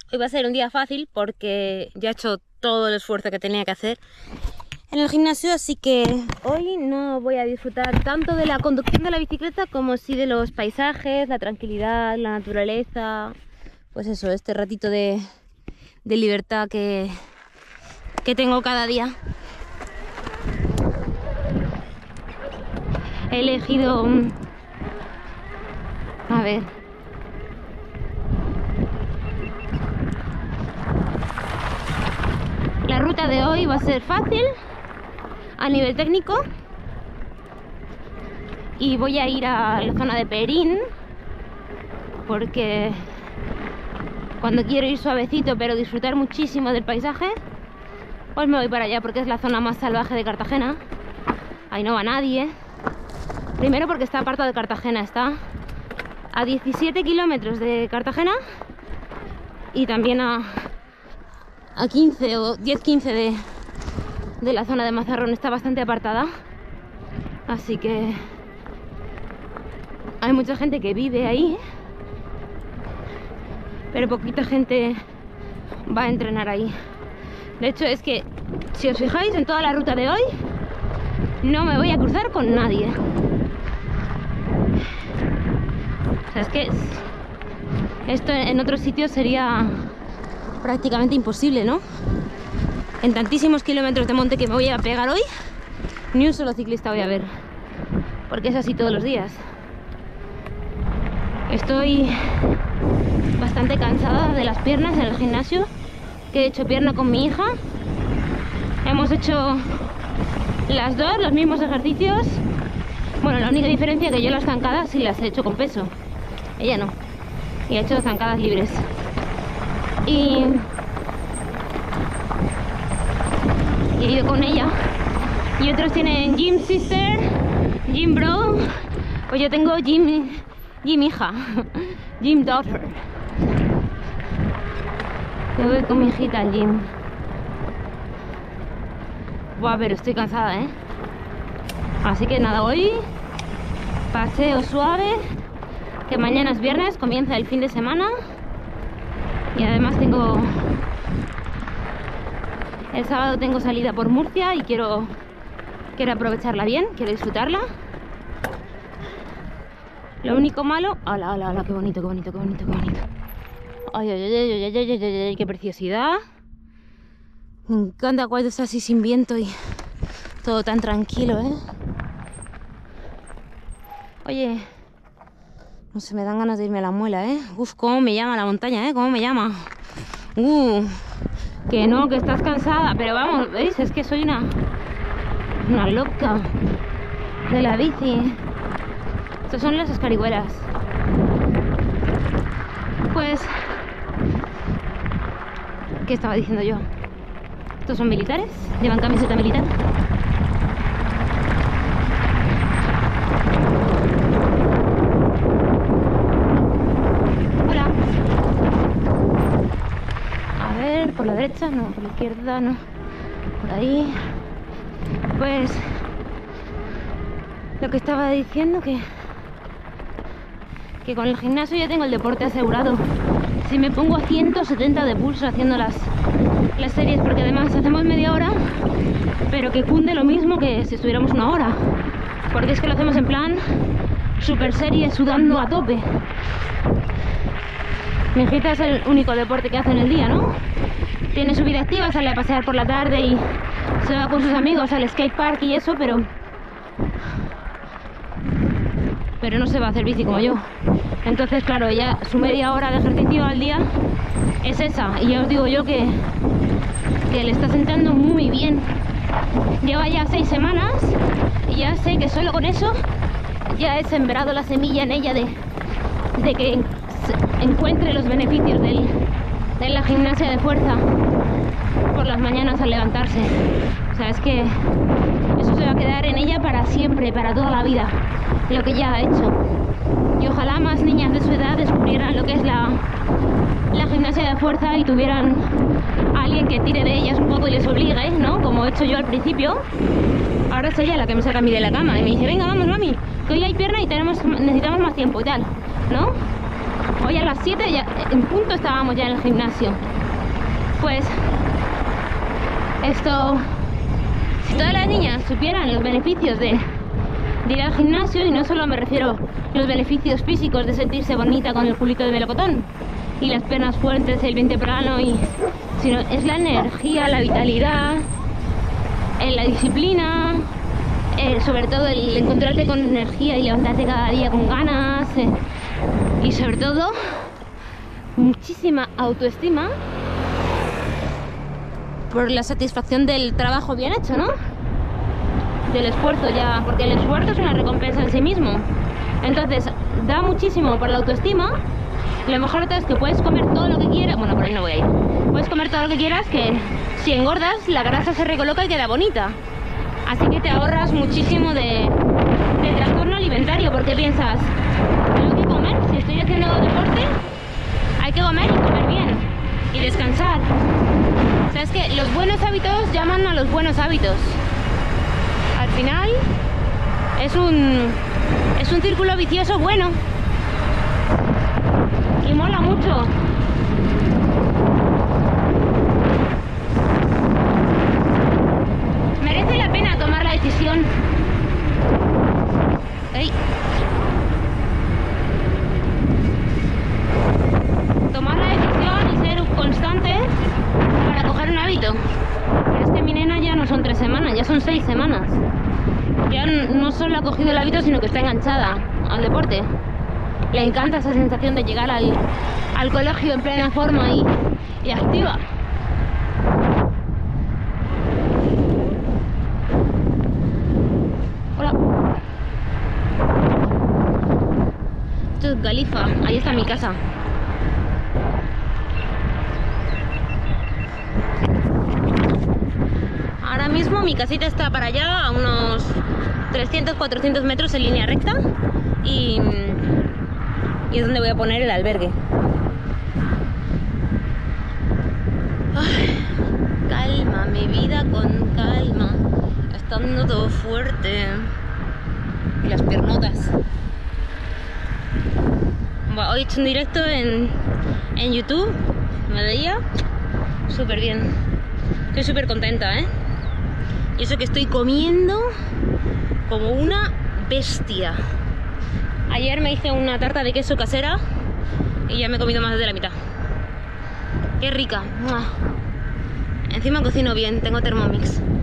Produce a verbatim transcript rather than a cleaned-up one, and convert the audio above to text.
Hoy va a ser un día fácil porque ya he hecho todo el esfuerzo que tenía que hacer en el gimnasio, así que hoy no voy a disfrutar tanto de la conducción de la bicicleta como sí de los paisajes, la tranquilidad, la naturaleza, pues eso, este ratito de, de libertad que, que tengo cada día. He elegido un... a ver... La ruta de hoy va a ser fácil a nivel técnico y voy a ir a la zona de Perín porque cuando quiero ir suavecito pero disfrutar muchísimo del paisaje, pues me voy para allá porque es la zona más salvaje de Cartagena. Ahí no va nadie. Primero porque está apartado de Cartagena, está a diecisiete kilómetros de Cartagena y también a, a quince o diez quince de, de la zona de Mazarrón, está bastante apartada. Así que hay mucha gente que vive ahí, pero poquita gente va a entrenar ahí. De hecho es que si os fijáis en toda la ruta de hoy no me voy a cruzar con nadie. O sea, es que esto en otros sitios sería prácticamente imposible, ¿no? En tantísimos kilómetros de monte que me voy a pegar hoy, ni un solo ciclista voy a ver, porque es así todos los días. Estoy bastante cansada de las piernas en el gimnasio, que he hecho pierna con mi hija. Hemos hecho las dos los mismos ejercicios. Bueno, la única diferencia es que yo las zancadas sí las he hecho con peso, ella no, y ha hecho zancadas libres. Y, y he ido con ella. Y otros tienen Gym Sister, Gym Bro, pues yo tengo Gym, Gym Hija, Gym Daughter. Yo voy con mi hijita al gym. Buah, pero estoy cansada, ¿eh? Así que nada, hoy paseo suave, que mañana es viernes, comienza el fin de semana. Y además tengo... el sábado tengo salida por Murcia y quiero, quiero aprovecharla bien, quiero disfrutarla. Lo único malo... ¡Hala, hala, hala! ¡Qué bonito, qué bonito, qué bonito, qué bonito! ¡Ay, ay, ay, ay, ay, ay, ay, ay, ay! ¡Qué preciosidad! Me encanta cuando está así sin viento y todo tan tranquilo, ¿eh? Oye, no sé, me dan ganas de irme a la Muela, ¿eh? Uf, cómo me llama la montaña, ¿eh? Cómo me llama. Uh, que no, que estás cansada, pero vamos, ¿veis? Es que soy una una loca de la bici. Estas son las escarihuelas. Pues, ¿qué estaba diciendo yo? Estos son militares, llevan camiseta militar. Hola. A ver, por la derecha, no, por la izquierda, no. Por ahí. Pues, lo que estaba diciendo que que con el gimnasio ya tengo el deporte asegurado. Si me pongo a ciento setenta de pulso haciendo las, las series, porque además hacemos media hora, pero que cunde lo mismo que si estuviéramos una hora, porque es que lo hacemos en plan super serie, sudando a tope. Mi hijita es el único deporte que hace en el día, ¿no? Tiene su vida activa, sale a pasear por la tarde y se va con sus amigos al skatepark y eso, pero pero no se va a hacer bici como yo. Entonces, claro, ella, su media hora de ejercicio al día es esa. Y ya os digo yo que, que le está sentando muy bien. Lleva ya seis semanas y ya sé que solo con eso ya he sembrado la semilla en ella de, de que encuentre los beneficios del, de la gimnasia de fuerza por las mañanas al levantarse. O sea, es que eso se va a quedar en ella para siempre, para toda la vida, lo que ya ha hecho. Y ojalá más niñas de su edad descubrieran lo que es la, la gimnasia de fuerza y tuvieran a alguien que tire de ellas un poco y les obligue, ¿no? Como he hecho yo al principio. Ahora es ella la que me saca a mí de la cama y me dice, venga, vamos, mami, que hoy hay pierna y tenemos, necesitamos más tiempo y tal, ¿no? Hoy a las siete ya, en punto estábamos ya en el gimnasio. Pues esto, si todas las niñas supieran los beneficios de, de ir al gimnasio, y no solo me refiero a los beneficios físicos de sentirse bonita con el culito de melocotón y las piernas fuertes, el vientre plano, y, sino es la energía, la vitalidad, eh, la disciplina, eh, sobre todo el encontrarte con energía y levantarte cada día con ganas, eh, y sobre todo muchísima autoestima por la satisfacción del trabajo bien hecho, ¿no? Del esfuerzo ya, porque el esfuerzo es una recompensa en sí mismo. Entonces, da muchísimo por la autoestima. Lo mejor de todo es que puedes comer todo lo que quieras. Bueno, por ahí no voy a ir. Puedes comer todo lo que quieras, que si engordas, la grasa se recoloca y queda bonita. Así que te ahorras muchísimo de, de trastorno alimentario, porque piensas, tengo que comer, si estoy haciendo deporte, hay que comer y comer bien. Y descansar. O sea, es que los buenos hábitos llaman a los buenos hábitos. Al final es un es un círculo vicioso bueno y mola mucho. Merece la pena tomar la decisión. ¡Ey! Tomar la decisión y ser constante para coger un hábito. Pero es que mi nena ya no son tres semanas, ya son seis semanas. Ya no solo ha cogido el hábito, sino que está enganchada al deporte. Le encanta esa sensación de llegar al, al colegio en plena forma y, y activa. Hola. Esto es Galifa, ahí está mi casa. Ahora mismo mi casita está para allá, a unos trescientos cuatrocientos metros en línea recta, y, y es donde voy a poner el albergue. Ay, calma, mi vida con calma. Está dando todo fuerte. Y las piernotas. Bueno, hoy he hecho un directo en, en YouTube. Me veía súper bien. Estoy súper contenta, ¿eh? Y eso que estoy comiendo como una bestia. Ayer me hice una tarta de queso casera y ya me he comido más de la mitad. Qué rica. ¡Mua! Encima cocino bien, tengo Thermomix.